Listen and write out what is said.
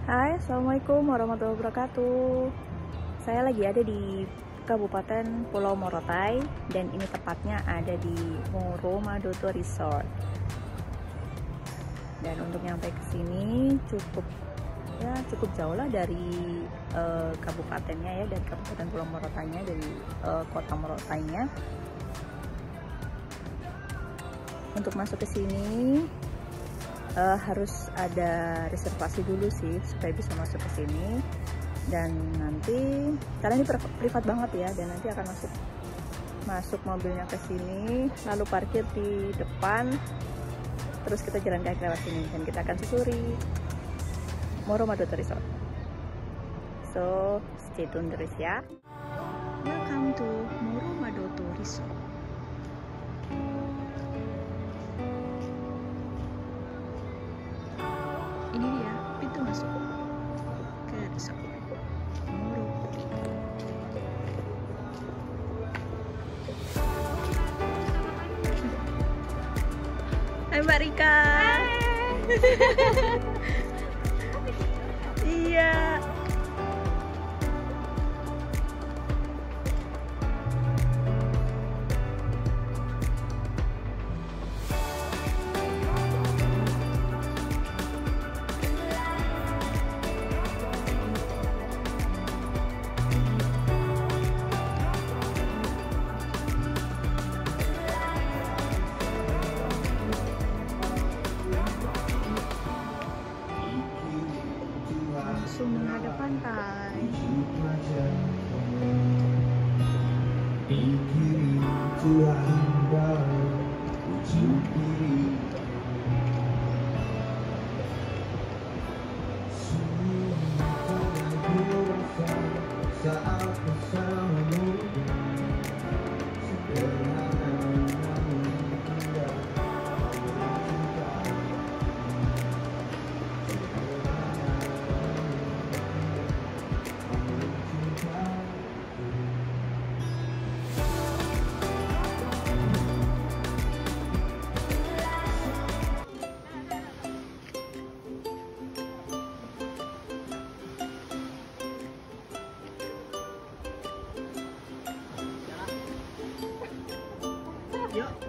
Hai, Assalamualaikum warahmatullahi wabarakatuh. Saya lagi ada di Kabupaten Pulau Morotai dan ini tepatnya ada di Moromadoto Resort. Dan untuk nyampe ke sini cukup jauh lah dari kabupatennya ya, dari Kabupaten Pulau Morotainya, dari kota Morotainya. Untuk masuk ke sini harus ada reservasi dulu sih supaya bisa masuk ke sini, dan nanti karena ini privat banget ya, dan nanti akan masuk mobilnya ke sini, lalu parkir di depan, terus kita jalan kaki lewat sini dan kita akan susuri Moromadoto Resort. So stay tune terus ya. Welcome to Moromadoto Resort. Ini dia pintu masuk ke resort Moromadoto. Hai Mbak Rika. Iya. Langsung menghadap pantai. Yuk.